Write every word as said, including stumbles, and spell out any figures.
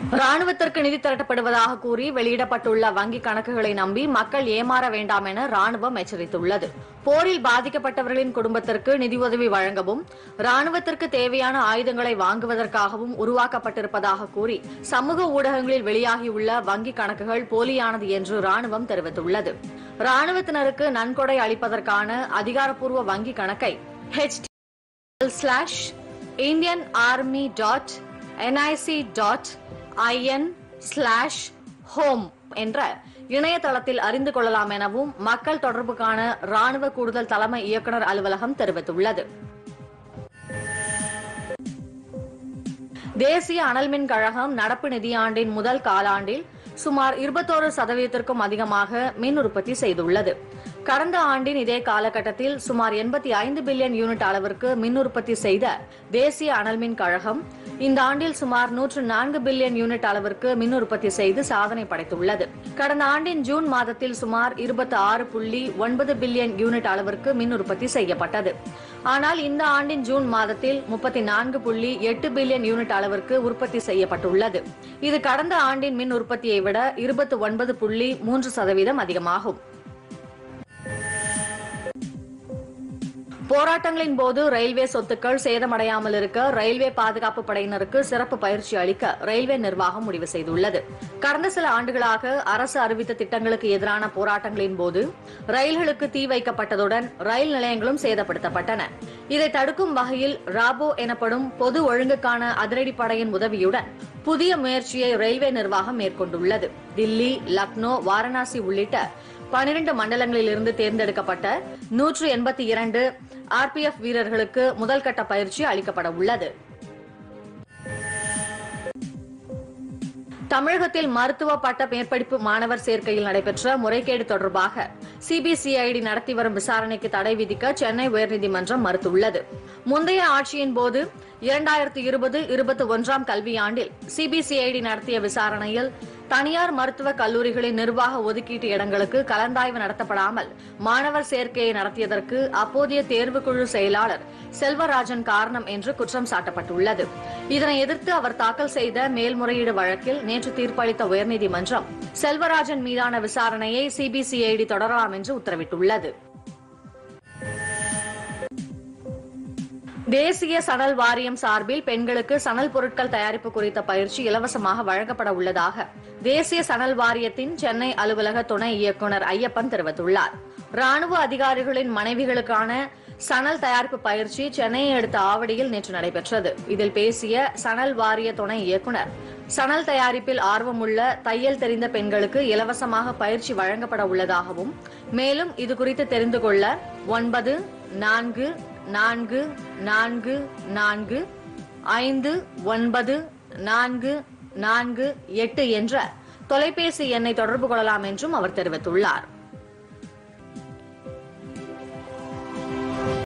ராணுவத்திற்கு நிதி திரட்டப்படுவதாக கூறி வெளியிடப்பட்டுள்ள வங்கிக் கணக்குகளை நம்பி மக்கள் ஏமாற வேண்டாம் என ராணுவம் எச்சரித்துள்ளது. போரில் பாதிக்கப்பட்டவர்களின் குடும்பத்திற்கு நிதியுதவி வழங்கவும் ராணுவத்திற்கு தேவையான ஆயுதங்களை வாங்குவதற்காகவும் உருவாக்கப்பட்டிருப்பதாக கூறி சமூக ஊடகங்களில் வெளியாகியுள்ள வங்கிக் கணக்குகள் போலியானது என்று ராணுவம் தெரிவித்துள்ளது. ராணுவத்தினருக்கு நன்கொடை அளிப்பதற்கான அதிகாரப்பூர்வ வங்கிக் கணக்கை H slash Indian army dot NIC dot IN slash home என்ற இணையதளத்தில் அறிந்து கொள்ளலாம் எனவும் மக்கள் தொடர்புக்கான ராணுவ கூடுதல் தலைமை இயக்குநர் அலுவலகம் தெரிவித்துள்ளது. தேசிய அனல்மின் கழகம் நடப்பு நிதியாண்டின் முதல் காலாண்டில் சுமார் இருபத்தோரு சதவீதத்திற்கும் அதிகமாக மின் உற்பத்தி செய்துள்ளது. கடந்த ஆண்டின் இதே காலகட்டத்தில் சுமார் எண்பத்தி ஐந்து பில்லியன் யூனிட் அளவிற்கு மின் உற்பத்தி செய்த தேசிய அனல்மின் கழகம் இந்த ஆண்டில் சுமார் நூற்று நான்கு பில்லியன் யூனிட் அளவிற்கு மின் உற்பத்தி செய்து சாதனை படைத்துள்ளது. கடந்த ஆண்டின் ஜூன் மாதத்தில் சுமார் இருபத்தி ஆறு புள்ளி ஒன்பது பில்லியன் யூனிட் அளவிற்கு மின் உற்பத்தி செய்யப்பட்டது. ஆனால் இந்த ஆண்டின் ஜூன் மாதத்தில் முப்பத்தி நான்கு புள்ளி எட்டு பில்லியன் யூனிட் அளவிற்கு உற்பத்தி செய்யப்பட்டுள்ளது. இது கடந்த ஆண்டின் மின் உற்பத்தியை விட இருபத்தி ஒன்பது புள்ளி மூன்று சதவீதம் அதிகமாகும். போராட்டங்களின் போது ரயில்வே சொத்துக்கள் சேதமடையாமல் இருக்க ரயில்வே பாதுகாப்பு படையினருக்கு சிறப்பு பயிற்சி அளிக்க ரயில்வே நிர்வாகம் முடிவு செய்துள்ளது. கடந்த சில ஆண்டுகளாக அரசு அறிவித்த திட்டங்களுக்கு எதிரான போராட்டங்களின் போது ரயில்களுக்கு தீ வைக்கப்பட்டதுடன் ரயில் நிலையங்களும் சேதப்படுத்தப்பட்டன. இதை தடுக்கும் வகையில் ராபோ எனப்படும் பொது ஒழுங்குக்கான அதிரடிப்படையின் உதவியுடன் புதிய முயற்சியை ரயில்வே நிர்வாகம் மேற்கொண்டுள்ளது. தில்லி, லக்னோ, வாரணாசி உள்ளிட்ட பனிரண்டு மண்டலங்களிலிருந்து தேர்ந்தெடுக்கப்பட்ட நூற்று எண்பத்தி இரண்டு ஆர்பிஎஃப் வீரர்களுக்கு முதல்கட்ட பயிற்சி அளிக்கப்பட உள்ளது. தமிழகத்தில் மருத்துவ பட்ட மேற்படிப்பு மாணவர் சேர்க்கையில் நடைபெற்ற முறைகேடு தொடர்பாக சிபிசிஐடி நடத்தி வரும் விசாரணைக்கு தடை விதிக்க சென்னை உயர்நீதிமன்றம் மறுத்துள்ளது. முந்தைய ஆட்சியின் போது இரண்டாயிரத்தி இருபது இருபத்தி ஒன்றாம் கல்வியாண்டில் சிபிசிஐடி நடத்திய விசாரணையில் தனியார் மருத்துவக் கல்லூரிகளின் நிர்வாக ஒதுக்கீட்டு இடங்களுக்கு கலந்தாய்வு நடத்தப்படாமல் மாணவர் சேர்க்கையை நடத்தியதற்கு அப்போதைய தேர்வுக்குழு செயலாளர் செல்வராஜன் காரணம் என்று குற்றம் சாட்டப்பட்டுள்ளது. இதனை எதிர்த்து அவர் தாக்கல் செய்த மேல்முறையீடு வழக்கில் நேற்று தீர்ப்பளித்த உயர்நீதிமன்றம் செல்வராஜன் மீதான விசாரணையை சிபிசிஐடி தொடரலாம் என்று உத்தரவிட்டுள்ளது. தேசிய சணல் வாரியம் சார்பில் பெண்களுக்கு சணல் பொருட்கள் தயாரிப்பு குறித்த பயிற்சி இலவசமாக வழங்கப்பட உள்ளதாக தேசிய சணல் வாரியத்தின் சென்னை அலுவலக துணை இயக்குநர் ஐயப்பன் தெரிவித்துள்ளார். ராணுவ அதிகாரிகளின் மனைவிகளுக்கான சணல் தயாரிப்பு பயிற்சி சென்னையை அடுத்த ஆவடியில் நேற்று நடைபெற்றது. இதில் பேசிய சணல் வாரிய துணை இயக்குநர், சணல் தயாரிப்பில் ஆர்வமுள்ள தையல் தெரிந்த பெண்களுக்கு இலவசமாக பயிற்சி வழங்கப்பட உள்ளதாகவும், மேலும் இதுகுறித்து தெரிந்து கொள்ள ஒன்பது நான்கு நான்கு நான்கு நான்கு ஐந்து ஒன்பது நான்கு நான்கு எட்டு என்ற தொலைபேசி எண்ணை தொடர்பு கொள்ளலாம் என்றும் அவர் தெரிவித்துள்ளார்.